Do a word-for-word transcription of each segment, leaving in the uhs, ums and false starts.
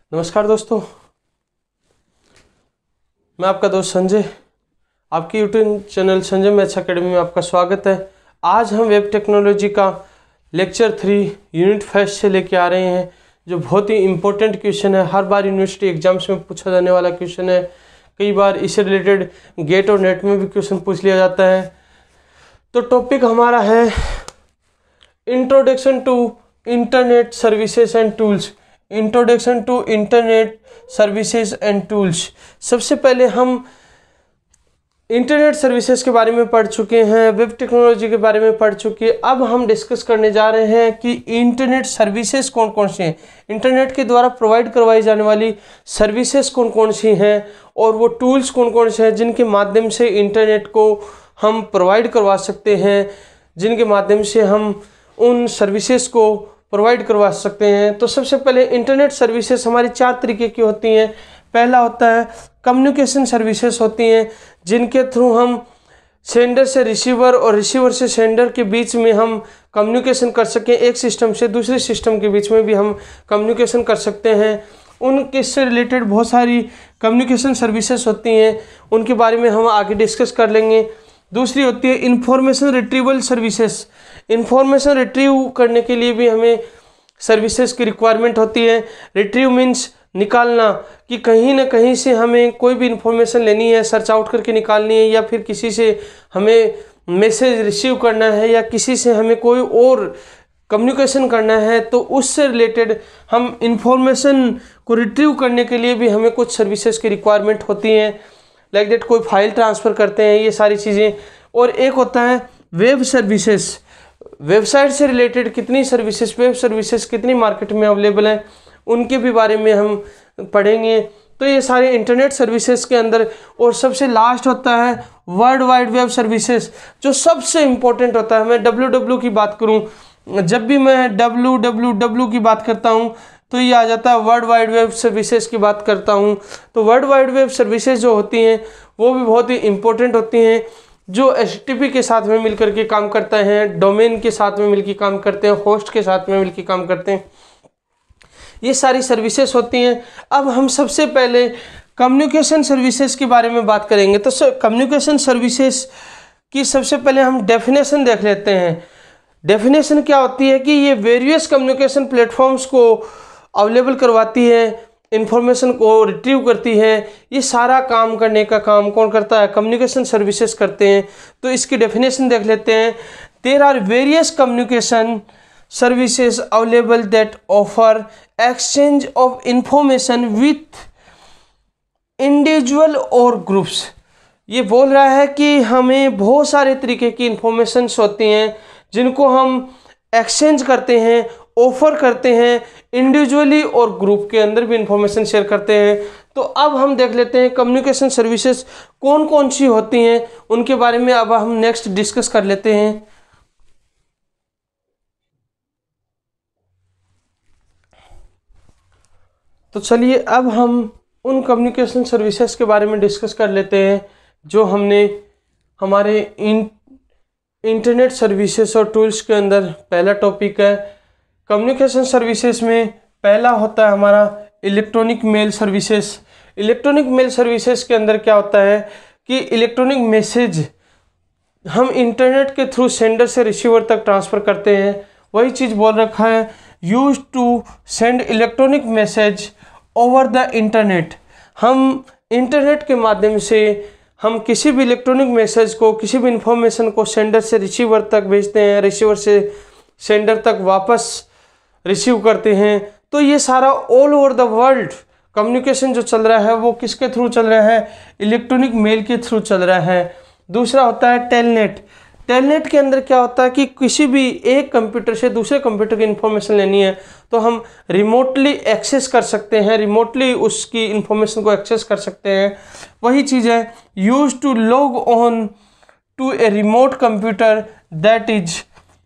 नमस्कार दोस्तों, मैं आपका दोस्त संजय, आपकी YouTube channel Sanjay maths academy में आपका स्वागत है। आज हम वेब टेक्नोलॉजी का लेक्चर थ्री यूनिट फर्स्ट से लेके आ रहे हैं, जो बहुत ही इम्पोर्टेंट क्वेश्चन है। हर बार यूनिवर्सिटी एग्जाम्स में पूछा जाने वाला क्वेश्चन है। कई बार इससे रिलेटेड गेट और नेट में भी क्वेश्चन पूछ लिया जाता है। तो टॉपिक हमारा है introduction to internet services and tools. Introduction to internet services and tools. सबसे पहले हम इंटरनेट सर्विसेज के बारे में पढ़ चुके हैं, वेब टेक्नोलॉजी के बारे में पढ़ चुके हैं। अब हम डिस्कस करने जा रहे हैं कि इंटरनेट सर्विसेज कौन कौन सी हैं, इंटरनेट के द्वारा प्रोवाइड करवाई जाने वाली सर्विसेज कौन कौन सी हैं, और वो टूल्स कौन कौन से हैं जिनके माध्यम से इंटरनेट को हम प्रोवाइड करवा सकते हैं, जिनके माध्यम से हम उन सर्विसेज को प्रोवाइड करवा सकते हैं। तो सबसे पहले इंटरनेट सर्विसेज हमारी चार तरीके की होती हैं। पहला होता है कम्युनिकेशन सर्विसेज होती हैं, जिनके थ्रू हम सेंडर से रिसीवर और रिसीवर से सेंडर के बीच में हम कम्युनिकेशन कर सकें। एक सिस्टम से दूसरे सिस्टम के बीच में भी हम कम्युनिकेशन कर सकते हैं। उनके से रिलेटेड बहुत सारी कम्युनिकेशन सर्विसेज होती हैं, उनके बारे में हम आगे डिस्कस कर लेंगे। दूसरी होती है information retrieval services. Information retrieve करने के लिए भी हमें सर्विसेज की रिक्वायरमेंट होती है। रिट्रीव मीन्स निकालना, कि कहीं ना कहीं से हमें कोई भी इंफॉर्मेशन लेनी है, सर्च आउट करके निकालनी है, या फिर किसी से हमें मैसेज रिसीव करना है, या किसी से हमें कोई और कम्युनिकेशन करना है, तो उससे रिलेटेड हम इंफॉर्मेशन को रिट्रीव करने के लिए भी हमें कुछ सर्विसेज की रिक्वायरमेंट होती हैं। लाइक दैट कोई फाइल ट्रांसफ़र करते हैं, ये सारी चीज़ें। और एक होता है वेब सर्विसेज। वेबसाइट से रिलेटेड कितनी सर्विसेज, वेब सर्विसेज कितनी मार्केट में अवेलेबल हैं, उनके भी बारे में हम पढ़ेंगे। तो ये सारे इंटरनेट सर्विसेज के अंदर। और सबसे लास्ट होता है वर्ल्ड वाइड वेब सर्विसेज, जो सबसे इम्पोर्टेंट होता है। मैं डब्ल्यू डब्ल्यू की बात करूँ, जब भी मैं डब्ल्यू डब्ल्यू डब्ल्यू की बात करता हूँ तो ये आ जाता है वर्ल्ड वाइड वेब सर्विसेज की बात करता हूँ। तो वर्ल्ड वाइड वेब सर्विसेज जो होती हैं वो भी बहुत ही इम्पोर्टेंट होती हैं, जो एच टी पी के साथ में मिलकर के काम करते हैं, डोमेन के साथ में मिलकर काम करते हैं, होस्ट के साथ में मिलकर काम करते हैं। ये सारी सर्विसेज होती हैं। अब हम सबसे पहले कम्युनिकेशन सर्विसेज के बारे में बात करेंगे। तो कम्युनिकेशन सर्विसेज की सबसे पहले हम डेफिनेशन देख लेते हैं। डेफिनेशन क्या होती है कि ये वेरियस कम्युनिकेशन प्लेटफॉर्म्स को अवेलेबल करवाती है, इंफॉर्मेशन को रिट्रीव करती है। ये सारा काम करने का काम कौन करता है? कम्युनिकेशन सर्विसेज करते हैं। तो इसकी डेफिनेशन देख लेते हैं। There are various communication services available that offer exchange of information with individual और ग्रुप्स। ये बोल रहा है कि हमें बहुत सारे तरीके की इंफॉर्मेशंस होती हैं जिनको हम एक्सचेंज करते हैं, ऑफर करते हैं, इंडिविजुअली और ग्रुप के अंदर भी इंफॉर्मेशन शेयर करते हैं। तो अब हम देख लेते हैं कम्युनिकेशन सर्विसेज कौन कौन सी होती हैं, उनके बारे में अब हम नेक्स्ट डिस्कस कर लेते हैं। तो चलिए अब हम उन कम्युनिकेशन सर्विसेज के बारे में डिस्कस कर लेते हैं जो हमने हमारे इन इंटरनेट सर्विसेज और टूल्स के अंदर पहला टॉपिक है। कम्युनिकेशन सर्विसेज में पहला होता है हमारा electronic mail services. Electronic mail services के अंदर क्या होता है कि इलेक्ट्रॉनिक मैसेज हम इंटरनेट के थ्रू सेंडर से रिसीवर तक ट्रांसफ़र करते हैं। वही चीज़ बोल रखा है, use to send electronic message over the internet. हम इंटरनेट के माध्यम से हम किसी भी इलेक्ट्रॉनिक मैसेज को, किसी भी इंफॉर्मेशन को सेंडर से रिसीवर तक भेजते हैं, रिसीवर से सेंडर तक वापस रिसीव करते हैं। तो ये सारा all over the world communication जो चल रहा है वो किसके थ्रू चल रहा है? इलेक्ट्रॉनिक मेल के थ्रू चल रहा है। दूसरा होता है टेलनेट। टेलनेट के अंदर क्या होता है कि किसी भी एक कंप्यूटर से दूसरे कंप्यूटर की इंफॉर्मेशन लेनी है तो हम रिमोटली एक्सेस कर सकते हैं, रिमोटली उसकी इंफॉर्मेशन को एक्सेस कर सकते हैं। वही चीज़ है use to log on to a remote computer that is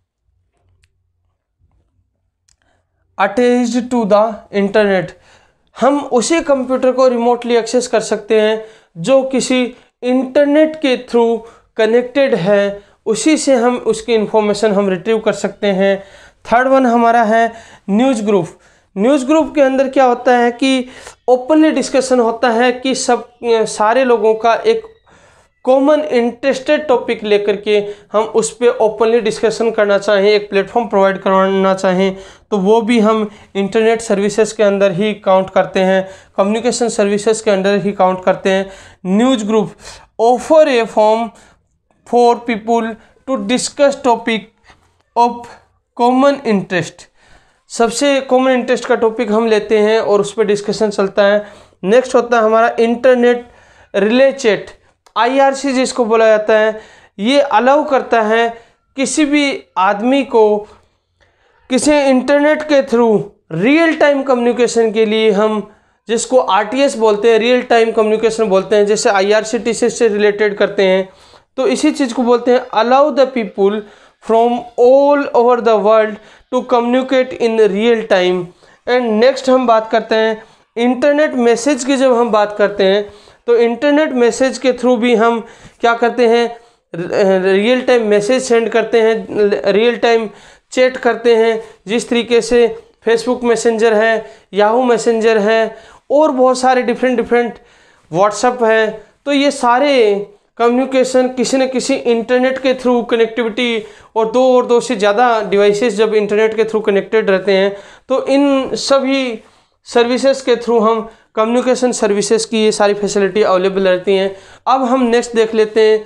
attached to the internet. हम उसी कंप्यूटर को रिमोटली एक्सेस कर सकते हैं जो किसी इंटरनेट के थ्रू कनेक्टेड है, उसी से हम उसकी इंफॉर्मेशन हम रिट्रीव कर सकते हैं। थर्ड वन हमारा है न्यूज़ ग्रुप। न्यूज़ ग्रुप के अंदर क्या होता है कि ओपनली डिस्कशन होता है कि सब सारे लोगों का एक कॉमन इंटरेस्टेड टॉपिक लेकर के हम उस पर ओपनली डिस्कशन करना चाहें, एक प्लेटफॉर्म प्रोवाइड करवाना चाहें, तो वो भी हम इंटरनेट सर्विसेज के अंदर ही काउंट करते हैं, कम्युनिकेशन सर्विसेज के अंदर ही काउंट करते हैं। News group offer a form for people to discuss topic of common interest. सबसे कॉमन इंटरेस्ट का टॉपिक हम लेते हैं और उस पर डिस्कशन चलता है। नेक्स्ट होता है हमारा internet relay chat, I R C जिसको बोला जाता है। ये अलाउ करता है किसी भी आदमी को किसी इंटरनेट के थ्रू रियल टाइम कम्युनिकेशन के लिए, हम जिसको आर टी एस बोलते हैं, रियल टाइम कम्युनिकेशन बोलते हैं, जैसे आई आर सी टी सी से रिलेटेड करते हैं, तो इसी चीज़ को बोलते हैं allow the people from all over the world to communicate in real time. And next हम बात करते हैं इंटरनेट मैसेज की। जब हम बात करते हैं तो इंटरनेट मैसेज के थ्रू भी हम क्या करते हैं, रियल टाइम मैसेज सेंड करते हैं, रियल टाइम चैट करते हैं। जिस तरीके से फेसबुक मैसेंजर है, याहू मैसेंजर है और बहुत सारे डिफरेंट डिफरेंट व्हाट्सएप है, तो ये सारे कम्युनिकेशन किसी न किसी इंटरनेट के थ्रू कनेक्टिविटी, और दो और दो से ज़्यादा डिवाइसेस जब इंटरनेट के थ्रू कनेक्टेड रहते हैं तो इन सभी सर्विसेज के थ्रू हम कम्युनिकेशन सर्विसेज की ये सारी फैसिलिटी अवेलेबल रहती हैं। अब हम नेक्स्ट देख लेते हैं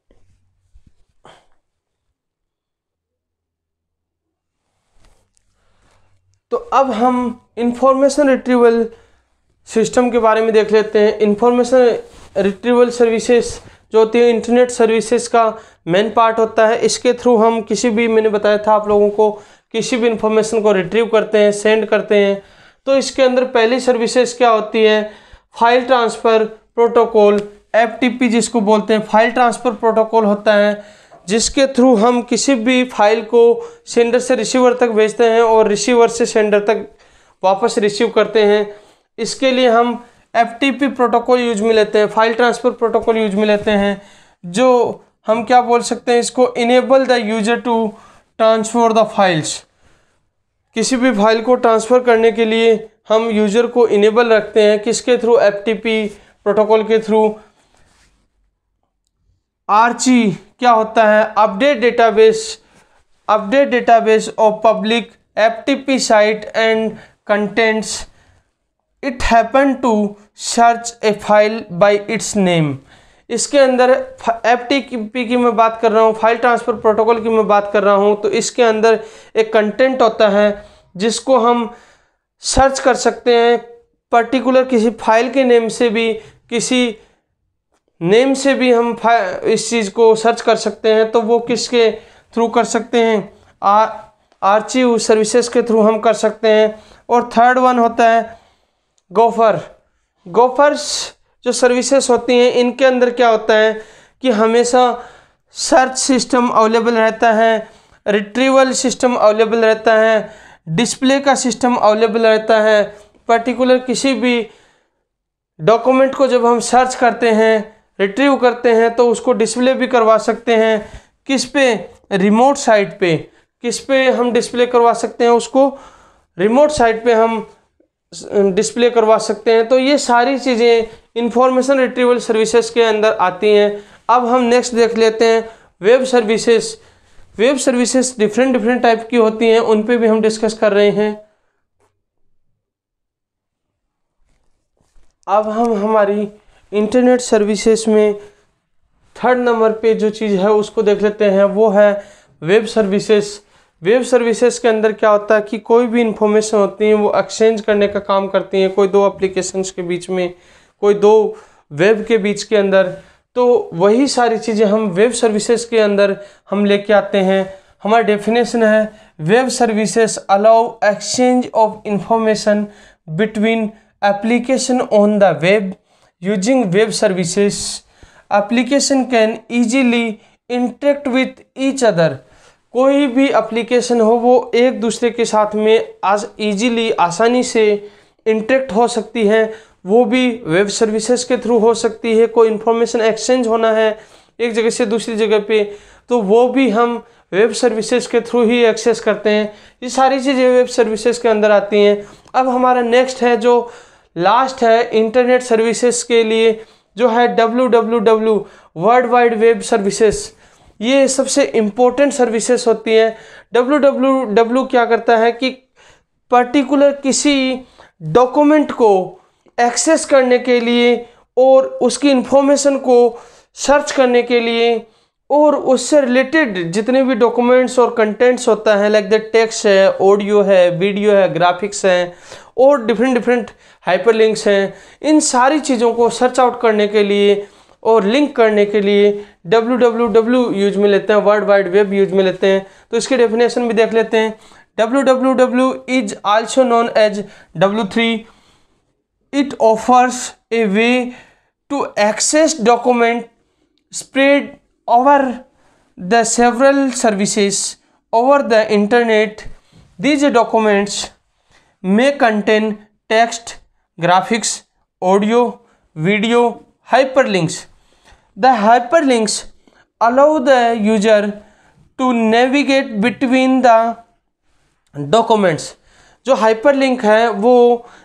तो अब हम इंफॉर्मेशन रिट्रीवल सिस्टम के बारे में देख लेते हैं। इंफॉर्मेशन रिट्रीवल सर्विसेज जो होती है इंटरनेट सर्विसेज का मेन पार्ट होता है। इसके थ्रू हम किसी भी, मैंने बताया था आप लोगों को, किसी भी इंफॉर्मेशन को रिट्रीव करते हैं, सेंड करते हैं। तो इसके अंदर पहली सर्विसेज क्या होती है, file transfer protocol, F T P जिसको बोलते हैं। फाइल ट्रांसफ़र प्रोटोकॉल होता है जिसके थ्रू हम किसी भी फाइल को सेंडर से रिसीवर तक भेजते हैं और रिसीवर से सेंडर तक वापस रिसीव करते हैं। इसके लिए हम F T P protocol use में लेते हैं, फाइल ट्रांसफ़र प्रोटोकॉल यूज में लेते हैं, जो हम क्या बोल सकते हैं इसको, enable the user to transfer the files. किसी भी फाइल को ट्रांसफ़र करने के लिए हम यूज़र को इनेबल रखते हैं, किसके through, F T P protocol के थ्रू। आरची क्या होता है, update database, update database of public F T P site and contents. It happen to search a file by its name. इसके अंदर एफ टी पी की मैं बात कर रहा हूँ, फाइल ट्रांसफ़र प्रोटोकॉल की मैं बात कर रहा हूँ, तो इसके अंदर एक कंटेंट होता है जिसको हम सर्च कर सकते हैं पर्टिकुलर किसी फाइल के नेम से भी, किसी नेम से भी हम इस चीज़ को सर्च कर सकते हैं। तो वो किसके थ्रू कर सकते हैं, आ आर्चिव सर्विसेज के थ्रू हम कर सकते हैं। और थर्ड वन होता है गोफर। गोफर्स जो सर्विसेज होती हैं इनके अंदर क्या होता है कि हमेशा सर्च सिस्टम अवेलेबल रहता है, रिट्रीवल सिस्टम अवेलेबल रहता है, डिस्प्ले का सिस्टम अवेलेबल रहता है। पर्टिकुलर किसी भी डॉक्यूमेंट को जब हम सर्च करते हैं, रिट्रीव करते हैं, तो उसको डिस्प्ले भी करवा सकते हैं। किस पे, रिमोट साइट पे। किस पे हम डिस्प्ले करवा सकते हैं उसको, रिमोट साइट पे हम डिस्प्ले करवा सकते हैं। तो ये सारी चीज़ें इंफॉर्मेशन रिट्रीवल सर्विसेज के अंदर आती हैं। अब हम नेक्स्ट देख लेते हैं web services. Web services different different type की होती हैं, उन पे भी हम डिस्कस कर रहे हैं। अब हम हमारी इंटरनेट सर्विसेज में थर्ड नंबर पे जो चीज़ है उसको देख लेते हैं, वो है वेब सर्विसेज। वेब सर्विसेज के अंदर क्या होता है कि कोई भी इंफॉर्मेशन होती है वो एक्सचेंज करने का काम करती हैं, कोई दो एप्लीकेशंस के बीच में, कोई दो वेब के बीच के अंदर। तो वही सारी चीज़ें हम वेब सर्विसेज के अंदर हम लेके आते हैं। हमारा डेफिनेशन है web services allow exchange of information between application on the web using web services. Application can easily interact with each other. कोई भी एप्लीकेशन हो वो एक दूसरे के साथ में आज ईजीली आसानी से इंटरेक्ट हो सकती है, वो भी वेब सर्विसेज के थ्रू हो सकती है। कोई इन्फॉर्मेशन एक्सचेंज होना है एक जगह से दूसरी जगह पे, तो वो भी हम वेब सर्विसेज के थ्रू ही एक्सेस करते हैं। ये सारी चीज़ें वेब सर्विसेज के अंदर आती हैं। अब हमारा नेक्स्ट है जो लास्ट है इंटरनेट सर्विसेज के लिए, जो है W W W world wide web services. ये सबसे इम्पोर्टेंट सर्विसेज होती हैं। डब्ल्यू डब्ल्यू डब्ल्यू क्या करता है कि पर्टिकुलर किसी डॉक्यूमेंट को एक्सेस करने के लिए और उसकी इंफॉर्मेशन को सर्च करने के लिए और उससे रिलेटेड जितने भी डॉक्यूमेंट्स और कंटेंट्स होता है, लाइक द टेक्स्ट है, ऑडियो है, वीडियो है, ग्राफिक्स हैं और डिफरेंट डिफरेंट हाइपरलिंक्स हैं, इन सारी चीज़ों को सर्च आउट करने के लिए और लिंक करने के लिए डब्ल्यू डब्ल्यू डब्ल्यू यूज में लेते हैं, वर्ल्ड वाइड वेब यूज में लेते हैं। तो इसकी डेफिनेशन भी देख लेते हैं। W W W is also known as W three. It offers a way to access document spread over the several services over the internet. These documents may contain text, graphics, audio, video, hyperlinks. The hyperlinks allow the user to navigate between the documents. जो hyperlink है वो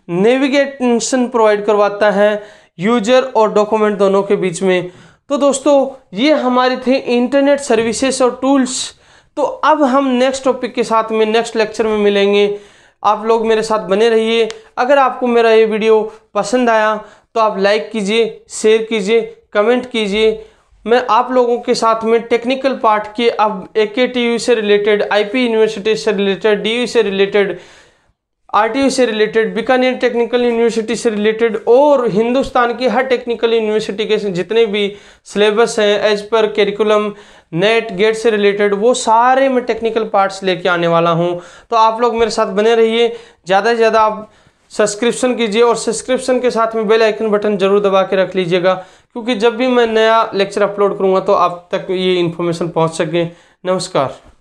navigation provide करवाता है user और document दोनों के बीच में। तो दोस्तों ये हमारी थी इंटरनेट सर्विसेज और टूल्स। तो अब हम नेक्स्ट टॉपिक के साथ में नेक्स्ट लेक्चर में मिलेंगे। आप लोग मेरे साथ बने रहिए। अगर आपको मेरा ये वीडियो पसंद आया तो आप लाइक कीजिए, शेयर कीजिए, कमेंट कीजिए। मैं आप लोगों के साथ में टेक्निकल पार्ट के अब ए के टी यू से रिलेटेड, आई पी यूनिवर्सिटी से रिलेटेड, डी यू से रिलेटेड, आर टी यू से रिलेटेड, बीकानेर टेक्निकल यूनिवर्सिटी से रिलेटेड और हिंदुस्तान की हर टेक्निकल यूनिवर्सिटी के जितने भी सिलेबस हैं as per curriculum, NET, GATE से रिलेटेड, वो सारे मैं टेक्निकल पार्ट्स लेके आने वाला हूं। तो आप लोग मेरे साथ बने रहिए। ज़्यादा से ज़्यादा आप सब्सक्रिप्शन कीजिए और सब्सक्रिप्शन के साथ में बेल आइकन बटन जरूर दबा के रख लीजिएगा, क्योंकि जब भी मैं नया लेक्चर अपलोड करूँगा तो आप तक ये इन्फॉर्मेशन पहुँच सके। नमस्कार।